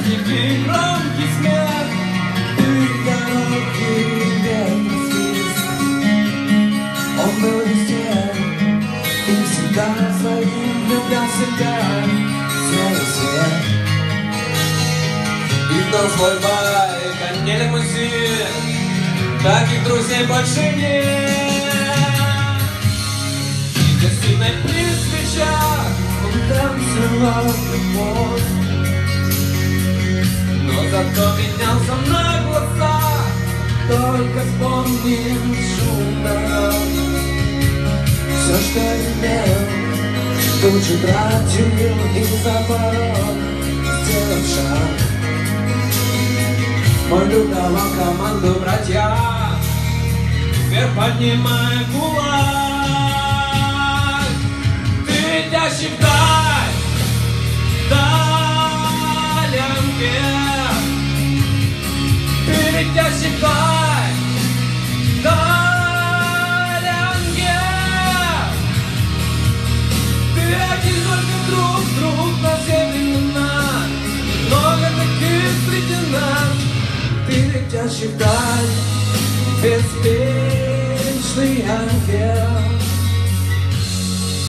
тихий громкий смех, ты короткий ветер свист. Он был везде, ты всегда своим влюблял себя в свой свет. И вновь свой байк, а не лимузин, таких друзей больше нет. И в гостиной при свечах он танцевал любовь, но зато менялся на глазах, только вспомнил шум дорог. Все, что имел, тут же тратил и за порог сделал шаг. Мой друг давал команду братьям, вверх поднимая кулак. Ты летящий вдаль, далянке. Ты летящий вдаль, далянке. Ты один только друг на все времена, много таких среди нас. Ты летящий вдаль, без песен.